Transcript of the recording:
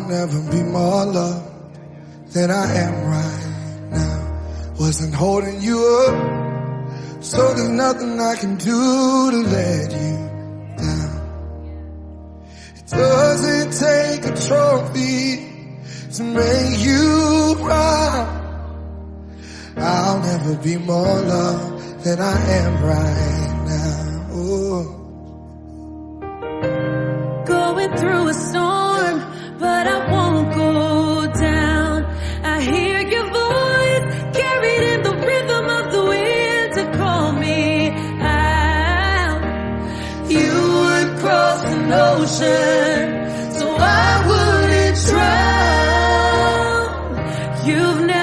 never be more loved than I am right now. Wasn't holding you up, so there's nothing I can do to let you down. It doesn't take a trophy to make you proud. I'll never be more loved than I am right now. Ooh. Going through a storm, but I won't go down. I hear your voice carried in the rhythm of the wind to call me out. You would cross an ocean so I wouldn't drown. You've